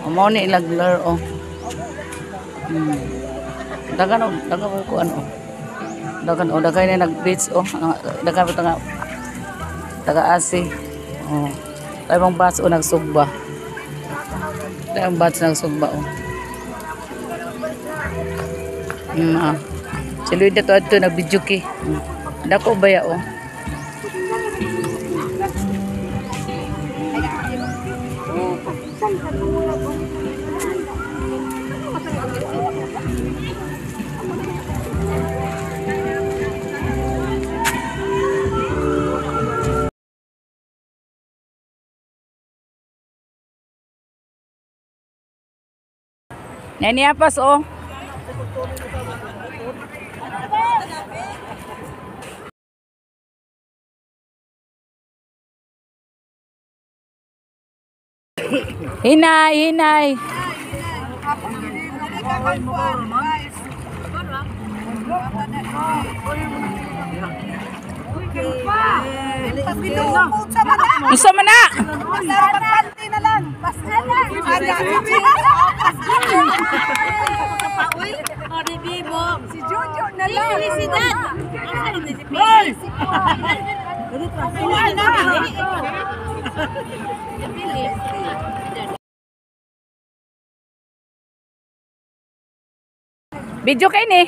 Mao ni ilang lure oh. Dagan ko ano. Dagan na nag-beach oh. Dagan pa taga-asi. Oh. Kay bang bats o nagsugba. Kay ang bats nagsugba oh. Si Luida to adto nag-video ki. Dako ba ya oh. Nani apas oh. Hinay. Gusto mo na? Panty na lang. Basta na. Si Jojo na lang. Felicidad. Video kayo ni.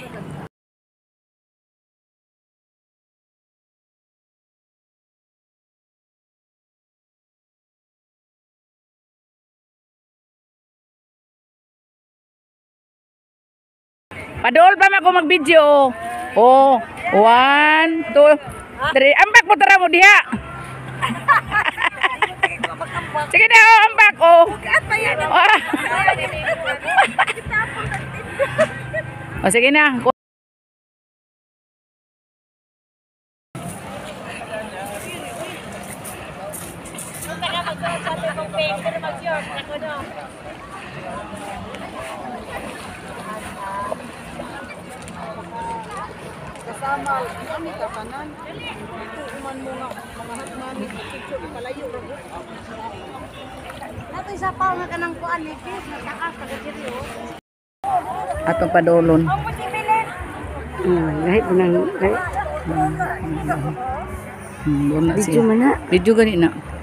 Padol pa ako mag-video. Oh, 1, 2, 3. Ambak mo tara mo diha. Sige na, oh, ambak oh. Oh, sige na. Kasama kami kapanan. Kuman mo nga mga hatmani picture palayo ra. Nato isa pa nga kanang kuan ni Pis nataas sa diri oh. Atong padolon. Kahit nang video man na. Video gani na.